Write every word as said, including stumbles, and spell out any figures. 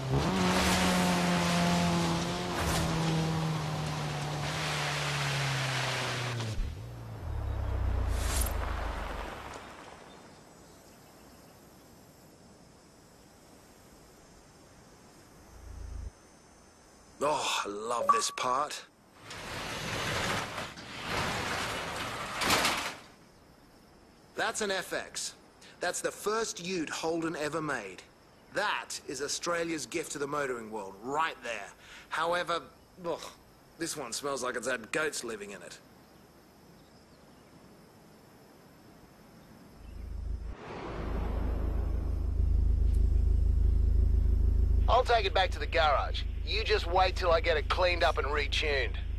Oh, I love this part. That's an F X. That's the first Ute Holden ever made. That is Australia's gift to the motoring world, right there. However, ugh, this one smells like it's had goats living in it. I'll take it back to the garage. You just wait till I get it cleaned up and retuned.